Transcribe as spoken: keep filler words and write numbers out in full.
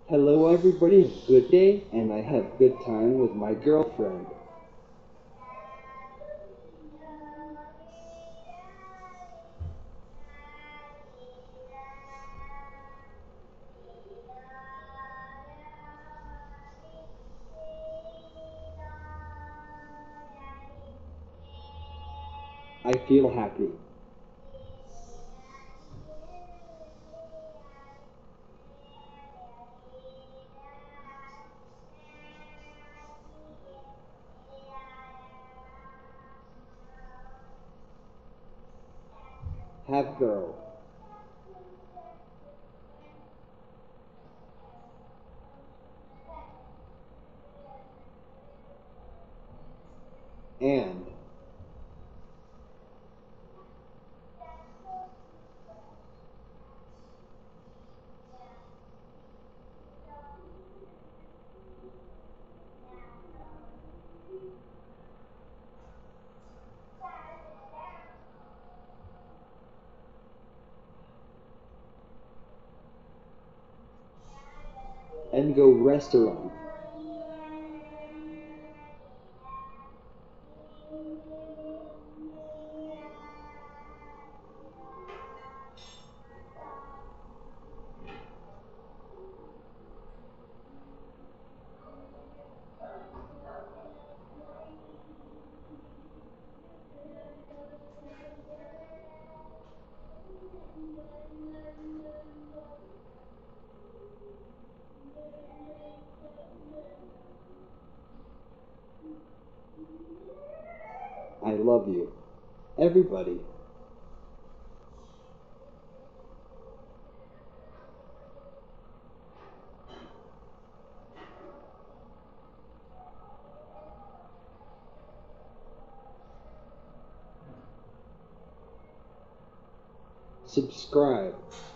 Hello everybody, good day, and I have good time with my girlfriend. I feel happy. Have girl. And and go restaurant. I love you. Everybody. Subscribe.